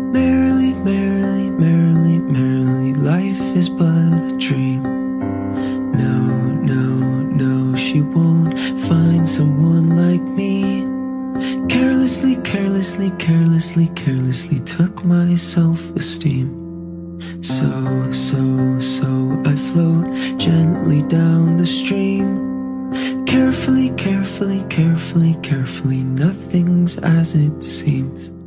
Merrily, merrily, merrily, merrily, life is but a dream. No, no, no, she won't find someone like me. Carelessly, carelessly, carelessly, carelessly took my self-esteem. So I float gently down the stream. Carefully, carefully, carefully, carefully, nothing's as it seems.